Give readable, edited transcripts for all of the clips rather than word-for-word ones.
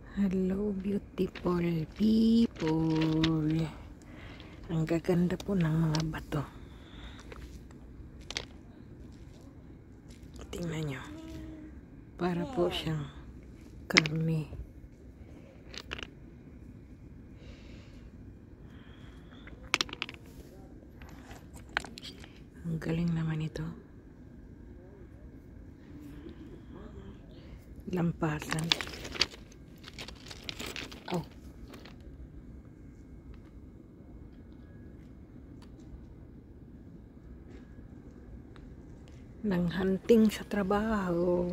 Hello beautiful people. Ang gaganda po ng mga bato. Tingnan nyo. Para po siyang karne. Ang galing naman ito. Lampasan. Oh. Nang hunting sa trabaho.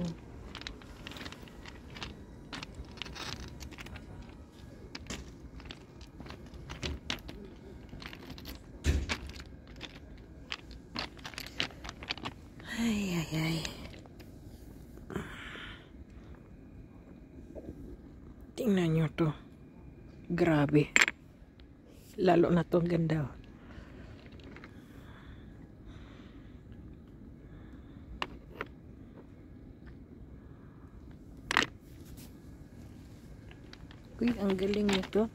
Ay, ay, ay. Tingnan nyo to. Grabe. Lalo na to ganda. Uy, ang galing nito.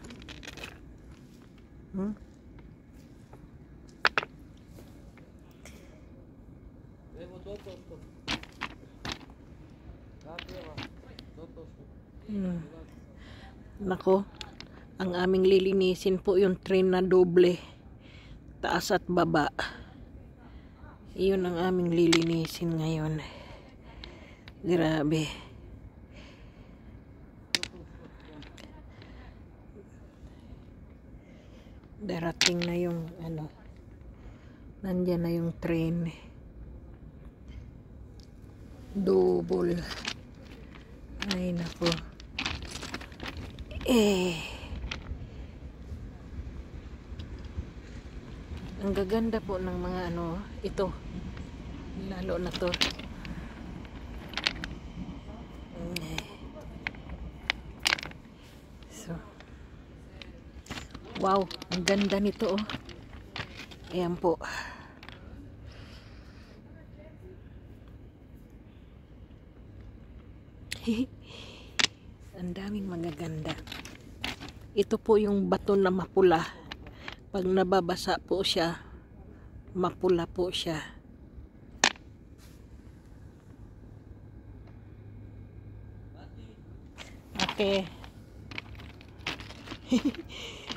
Nako, ang aming lilinisin po yung train na doble, taas at baba. Iyon ang aming lilinisin ngayon. Grabe. Darating na yung nandyan na yung train. Double. Ay nako. Ang gaganda po ng mga ito. Lalo na to. So. Wow, ang ganda nito oh. Ayan po. Ang daming magaganda. Ito po yung bato na mapula. Pag nababasa po siya, mapula po siya. Okay.